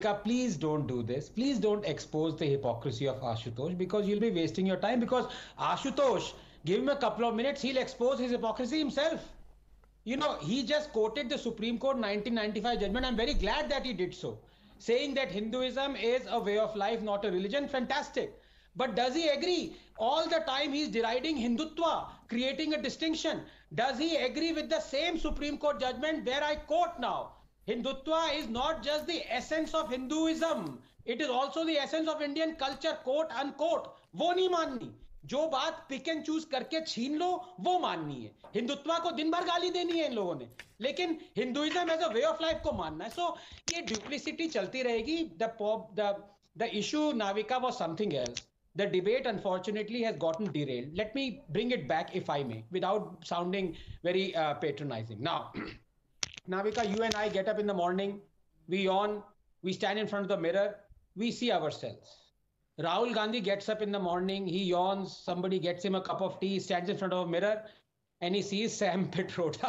please don't do this. Please don't expose the hypocrisy of Ashutosh, because you'll be wasting your time. Because Ashutosh, give him a couple of minutes, he'll expose his hypocrisy himself. You know, he just quoted the Supreme Court 1995 judgment. I'm very glad that he did so, saying that Hinduism is a way of life, not a religion. Fantastic. But does he agree? All the time he's deriding Hindutva, creating a distinction. Does he agree with the same Supreme Court judgment where I quote now, Hindutva is not just the essence of Hinduism, it is also the essence of Indian culture, quote unquote. वो नहीं माननी, जो बात pick and choose करके छीन लो वो माननी है. हिंदुत्व को दिन भर गाली देनी है इन लोगों ने, लेकिन Hinduism as a way of life को मानना है. सो ये डुप्लिसिटी चलती रहेगी. The issue Navika was something else. The debate unfortunately has gotten derailed. Let me bring it back, if I may, without sounding very patronizing. Now, Navika, you and I get up in the morning, we yawn, we stand in front of the mirror, we see ourselves. Rahul Gandhi gets up in the morning, he yawns, somebody gets him a cup of tea, stands in front of a mirror, and he sees Sam Pitroda.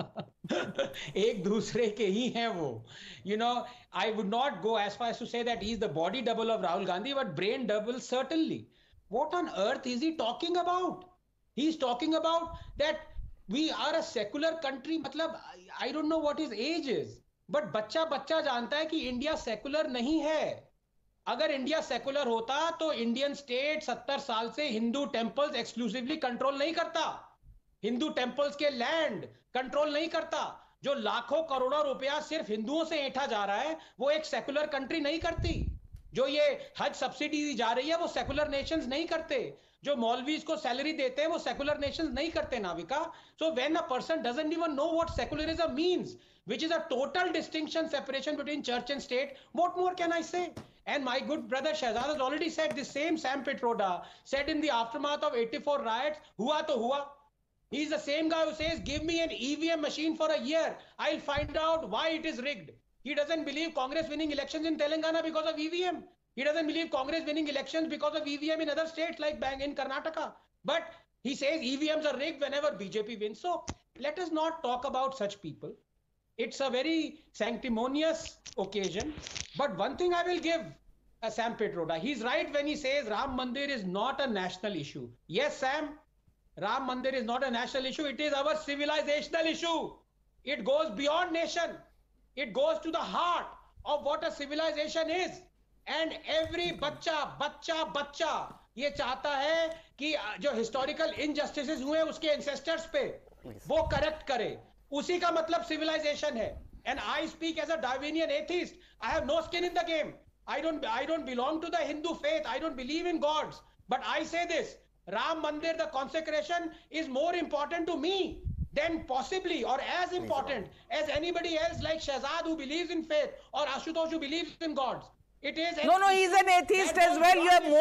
एक दूसरे के ही हैं वो. You know, I would not go as far as to say that he's the body double of Rahul Gandhi, but brain double certainly. What on earth is he talking about? He's talking about that we are a secular country. मतलब I don't know what his age is, but बच्चा बच्चा जानता है कि India secular नहीं है. अगर India secular होता तो इंडियन स्टेट 70 साल से हिंदू टेम्पल्स एक्सक्लूसिवली कंट्रोल नहीं करता, हिंदू टेम्पल्स के लैंड कंट्रोल नहीं करता. जो लाखों करोड़ों रुपया सिर्फ हिंदुओं से ऐंठा जा रहा है वो एक सेकुलर कंट्री नहीं करती. जो ये हज सब्सिडी दी जा रही है वो सेकुलर नेशंस नहीं करते. जो मौलवीज को सैलरी देते हैं वो सेकुलर नेशंस नहीं करते, Navika. So when a person doesn't even know what secularism means, which is a total distinction, separation between church and state, what more can I say? And my good brother Shahzad has already said, the same Sam Pitroda said in the aftermath of 84 riots, hua to hua. He's the same guy who says, give me an EVM machine for a year, I'll find out why it is rigged. He doesn't believe Congress winning elections in Telangana because of EVM. He doesn't believe Congress winning elections because of EVM in other states like in Karnataka. But he says EVMs are rigged whenever BJP wins. So let us not talk about such people. It's a very sanctimonious occasion. But one thing I will give Sam Pitroda, he's right when he says Ram Mandir is not a national issue. Yes, Sam, Ram Mandir is not a national issue. It is our civilizational issue. It goes beyond nation. It goes to the heart of what a civilization is. And every बच्चा ये चाहता है कि जो historical injustices हुए उसके ancestors पे वो correct करे. उसी का मतलब civilization है. And I speak as a Darwinian atheist. I have no skin in the game. I don't belong to the Hindu faith. I don't believe in gods. But I say this, Ram Mandir, the consecration is more important to me than possibly or as important as anybody else like Shahzad who believes in faith or Ashutosh who believes in gods. It is no, he's an atheist as well.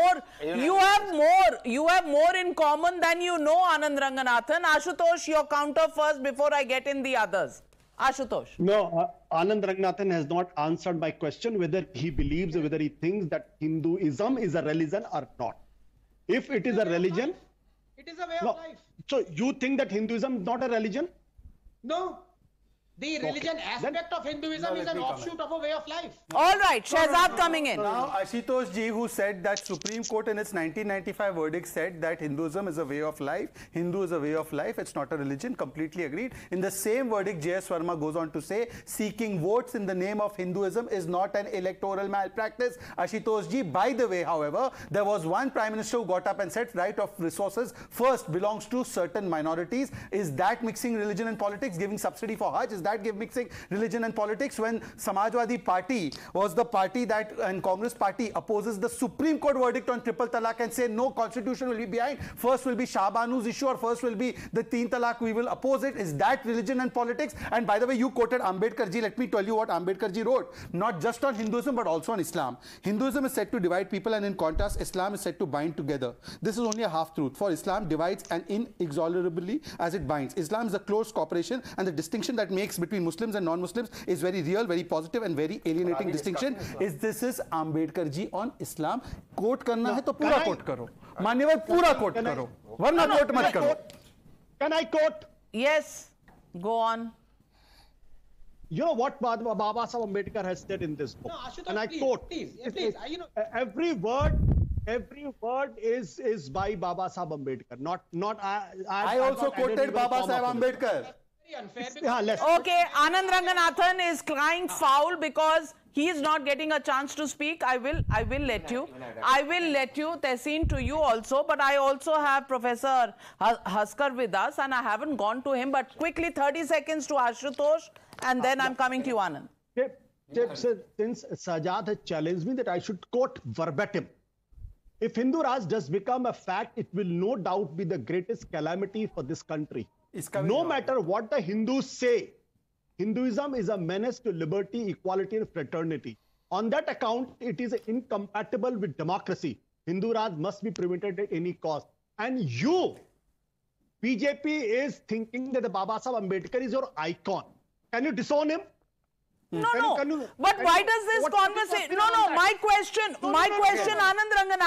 You have more in common than you know, Anand Ranganathan. Ashutosh, your counter first before I get in the others. Ashutosh. No, Anand Ranganathan has not answered my question whether he believes or whether he thinks that Hinduism is a religion or not. If it is a religion, it is a way of life. So you think that Hinduism is not a religion? No. The religion aspect of Hinduism is an offshoot of a way of life. All right, Shahzad coming in. Now, Ashutosh ji, who said that Supreme Court in its 1995 verdict said that Hinduism is a way of life, Hindu is a way of life, it's not a religion, completely agreed. In the same verdict, J.S. Verma goes on to say, seeking votes in the name of Hinduism is not an electoral malpractice. Ashutosh ji, by the way, however, there was one Prime Minister who got up and said, right of resources first belongs to certain minorities. Is that mixing religion and politics, giving subsidy for Hajj? Is that mixing religion and politics? When Samajwadi Party was the party that and Congress Party opposes the Supreme Court verdict on triple talaq and say no, constitution will be behind, first will be Shahbanu's issue or first will be the teen talaq, we will oppose it. Is that religion and politics? And by the way, you quoted Ambedkar ji. Let me tell you what Ambedkar ji wrote, not just on Hinduism but also on Islam. Hinduism is said to divide people and in contrast Islam is said to bind together. This is only a half truth, for Islam divides and inexorably as it binds. Islam is a close cooperation, and the distinction that makes between Muslims and non-Muslims is very real, very positive and very alienating distinction. This is Ambedkar ji on Islam. Quote करना है तो पूरा quote करो. मान्यवर पूरा quote करो. वरना quote मत करो. Can I quote? Yes. Go on. you know what Baba Sahib Ambedkar has said in this book, No, Ashutosh, and I please, quote: please, please, you know, every word is by Baba Sahib Ambedkar. I also quoted Baba Sahib Ambedkar. very unfair. Yeah, let's. Okay, Anand Ranganathan is crying foul because he is not getting a chance to speak. I will let you. I will let you, Tehseen, to you also. But I also have Professor Haskar with us, and I haven't gone to him. But quickly, 30 seconds to Ashutosh, and then I'm coming to you, Anand. Since Sajad has challenged me that I should quote verbatim, if Hindu Raj does become a fact, it will no doubt be the greatest calamity for this country. No matter what the Hindus say, Hinduism is a menace to liberty, equality, and fraternity. On that account, it is incompatible with democracy. Hindu Raj must be prevented at any cost. And you, BJP, is thinking that the Baba Sahib Ambedkar is your icon. Can you disown him? But why does this conversation? My question, Anand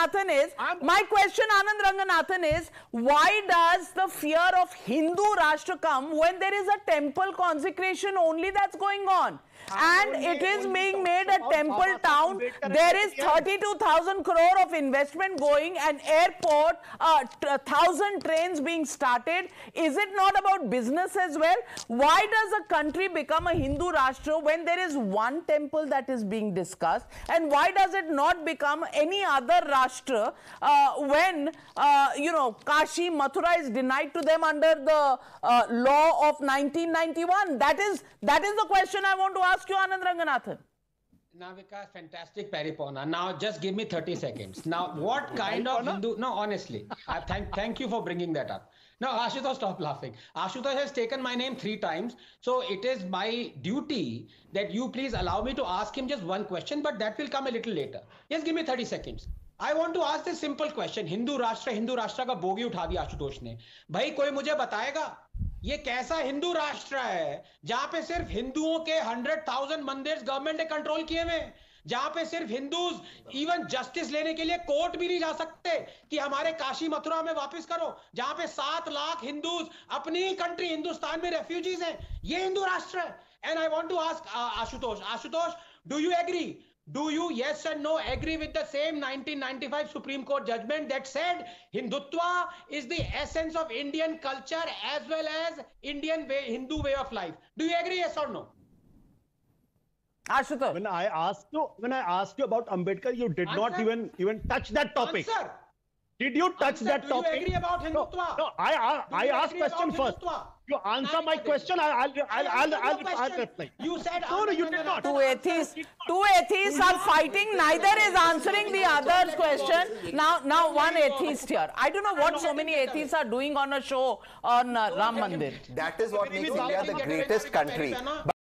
Ranganathan is, why does the fear of Hindu Rashtra come when there is a temple consecration only that's going on? And it is being made a temple town. There is 32,000 crore of investment going, an airport, 1,000 trains being started. Is it not about business as well? Why does a country become a Hindu Rashtra when there is one temple that is being discussed? And why does it not become any other Rashtra when, Kashi, Mathura is denied to them under the law of 1991? That is the question I want to ask you, Anand Ranganathan. Now, Vikas, fantastic paripona. Now, just give me 30 seconds. Now, what kind of Hindu... No, honestly, thank you for bringing that up. Now, Ashutosh, stop laughing. Ashutosh has taken my name 3 times. So, it is my duty that you please allow me to ask him just one question, but that will come a little later. Just give me 30 seconds. I want to ask this simple question. Hindu Rashtra का bogey उठा दिया आशुतोष ने. भाई कोई मुझे बताएगा ये कैसा हिंदू राष्ट्र है जहां पे सिर्फ हिंदुओं के 100,000 मंदिर गवर्नमेंट ने कंट्रोल किए हुए, जहां पे सिर्फ हिंदूज इवन जस्टिस लेने के लिए कोर्ट भी नहीं जा सकते कि हमारे काशी मथुरा में वापस करो, जहां पे 7 लाख हिंदूज अपनी कंट्री हिंदुस्तान में रेफ्यूजीज हैं. ये हिंदू राष्ट्र है. And I want to ask Ashutosh, do you agree? Do you, yes or no, agree with the same 1995 Supreme Court judgment that said Hindutva is the essence of Indian culture as well as Hindu way of life? Do you agree, yes or no? Ashutosh. When I asked you about Ambedkar, you did not even touch that topic. Answer. Did you touch that topic? Do you agree about Hindutva? No, I asked question first. You answer my question. I'll reply. You said no, you did not. Two atheists are fighting. Neither is answering the other's question. Now one atheist here. I don't know what so many atheists are doing on a show on Ram Mandir. That is what makes India the greatest country.